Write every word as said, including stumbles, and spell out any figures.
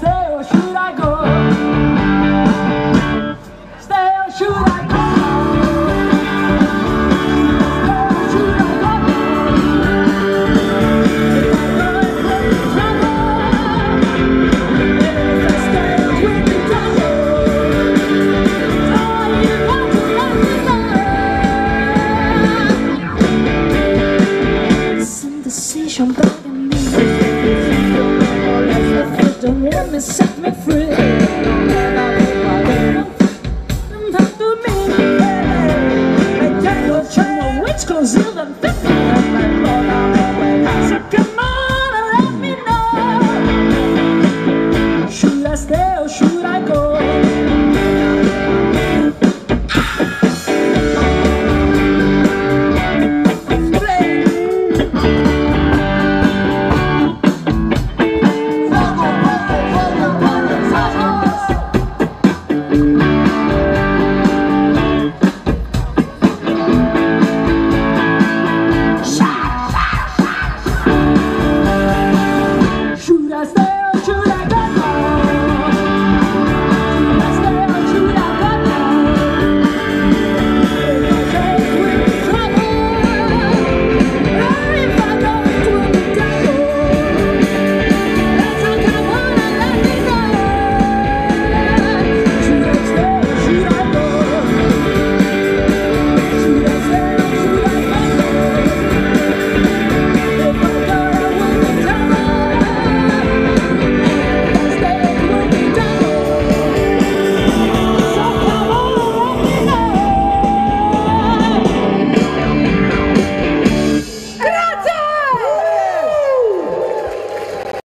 stay or should I go? Stay or should I go? Stay or should I go? If I go, it will be trouble. If I stay, it will be trouble. Oh, you got to let me know. Some decision bugging me. Don't let me set me free.